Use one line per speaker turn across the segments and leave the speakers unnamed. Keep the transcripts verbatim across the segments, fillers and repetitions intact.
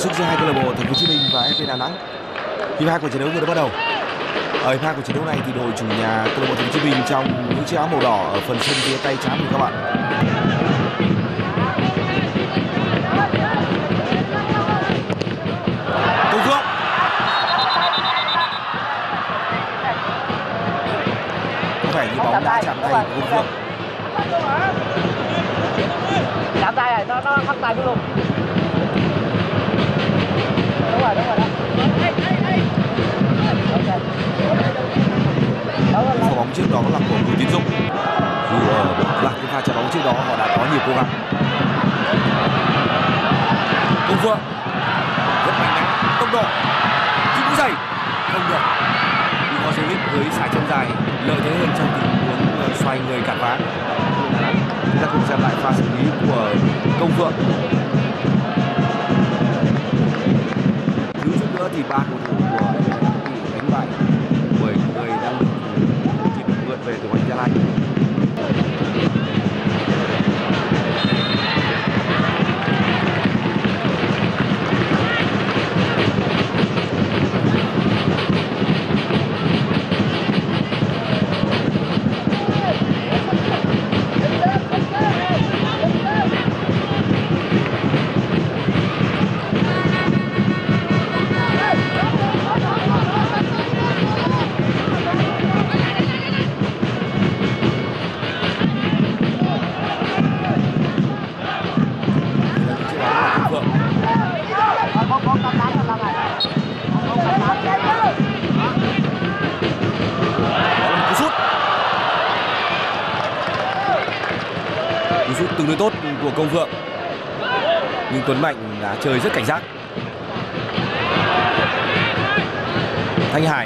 sức giữa hai câu lạc bộ Thành phố Hồ Chí Minh và ép pê Đà Nẵng. Hiệp hai của trận đấu vừa đã bắt đầu. Ở hiệp hai của trận đấu này thì đội chủ nhà câu lạc bộ Thành phố Hồ Chí Minh trong những chiếc áo màu đỏ ở phần sân phía tay trái của các bạn. Công Phượng. Có vẻ như bóng đã chạm tay của Công Phượng.
Chạm tay này, nó nó khắc tay cái luôn. Đúng rồi, đúng rồi đó.
Pha bóng trước đó là của Bùi Tiến Dũng. Dù ở loạt cái pha chạm bóng trước đó họ đã có nhiều cố gắng. Công Phượng rất mạnh mẽ, tốc độ, chịu mũi giày không được. Nhưng có dấu với sải chân dài lợi thế hơn trong tình huống xoay người cản phá. Chúng ta cùng xem lại pha xử lý của Công Phượng. Thứ chút nữa thì ba cầu thủ của bị đánh bại bởi người đang được kịp mượn về từ Hoàng Gia Lai. Cú sút tương đối tốt của Công Phượng, nhưng Tuấn Mạnh đã chơi rất cảnh giác. Thanh Hải,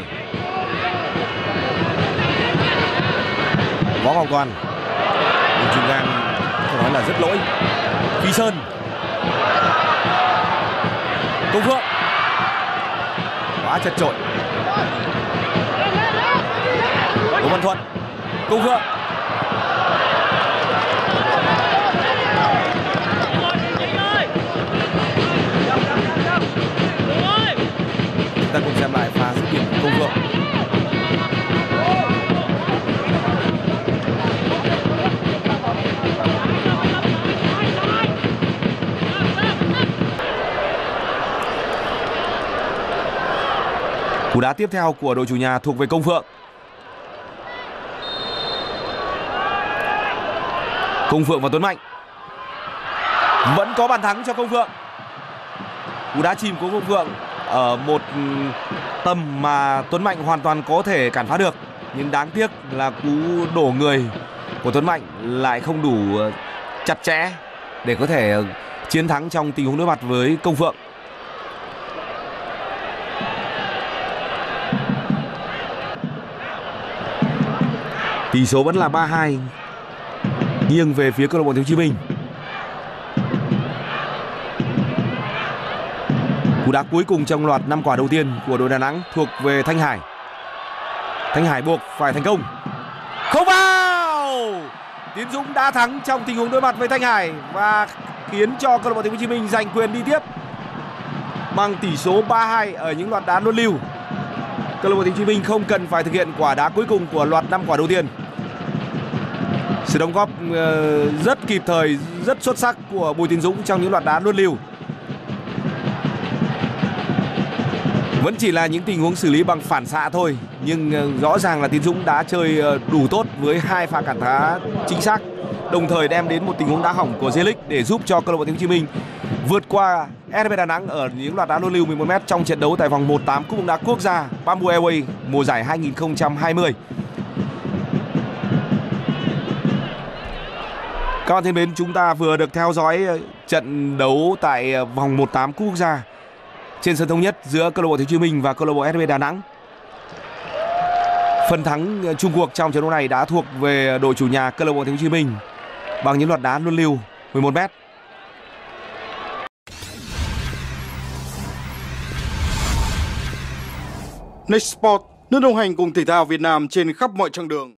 Võ Ngọc Toàn, đường chuyền ngang phải nói là rất lỗi. Phi Sơn, Công Phượng quá chật chội. Đỗ Văn Thuận, Công Phượng, chúng ta cùng xem lại pha dứt điểm của Công Phượng. Cú đá tiếp theo của đội chủ nhà thuộc về Công Phượng. Công Phượng và Tuấn Mạnh. Vẫn có bàn thắng cho Công Phượng. Cú đá chìm của Công Phượng ở một tầm mà Tuấn Mạnh hoàn toàn có thể cản phá được, nhưng đáng tiếc là cú đổ người của Tuấn Mạnh lại không đủ chặt chẽ để có thể chiến thắng trong tình huống đối mặt với Công Phượng. Tỷ số vẫn là ba hai, nghiêng về phía câu lạc bộ Thành phố Hồ Chí Minh. Cú đá cuối cùng trong loạt năm quả đầu tiên của đội Đà Nẵng thuộc về Thanh Hải. Thanh Hải buộc phải thành công. Không vào. Tiến Dũng đã thắng trong tình huống đối mặt với Thanh Hải và khiến cho câu lạc bộ Thành phố Hồ Chí Minh giành quyền đi tiếp bằng tỷ số ba hai ở những loạt đá luân lưu. Câu lạc bộ Thành phố Hồ Chí Minh không cần phải thực hiện quả đá cuối cùng của loạt năm quả đầu tiên. Sự đóng góp rất kịp thời, rất xuất sắc của Bùi Tiến Dũng trong những loạt đá luân lưu. Vẫn chỉ là những tình huống xử lý bằng phản xạ thôi, nhưng rõ ràng là Tiến Dũng đã chơi đủ tốt với hai pha cản phá chính xác, đồng thời đem đến một tình huống đá hỏng của Zelic để giúp cho câu lạc bộ Thành phố Hồ Chí Minh vượt qua ép pê Đà Nẵng ở những loạt đá luân lưu mười một mét trong trận đấu tại vòng một tám Cúp bóng đá quốc gia Bamboo Airways mùa giải hai nghìn không trăm hai mươi. Các bạn thân mến, chúng ta vừa được theo dõi trận đấu tại vòng một tám Cúp quốc gia trên sân Thống Nhất giữa câu lạc bộ Thành phố Hồ Chí Minh và câu lạc bộ ét bê Đà Nẵng. Phần thắng chung cuộc trong trận đấu này đã thuộc về đội chủ nhà câu lạc bộ Thành phố Hồ Chí Minh bằng những loạt đá luân lưu mười một mét.
Next Sport, nước đồng hành cùng thể thao Việt Nam trên khắp mọi chặng đường.